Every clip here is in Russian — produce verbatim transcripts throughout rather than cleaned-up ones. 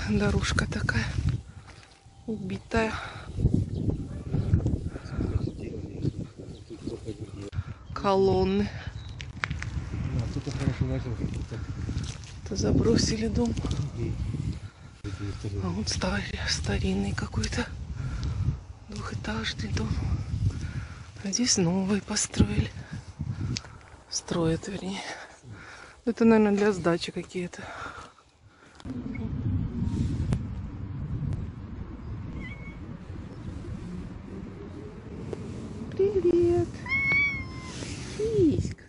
дорожка такая убитая. Колонны. Это забросили дом. А вот старый, старинный какой-то двухэтажный дом. А здесь новый построили. Строят, вернее. Это, наверное, для сдачи какие-то. Привет! Фиська!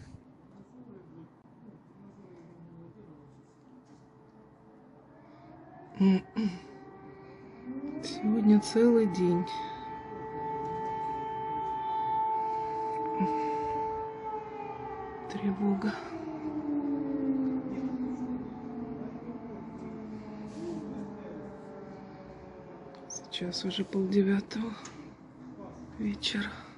Сегодня целый день. Тревога. Сейчас уже полдевятого вечера.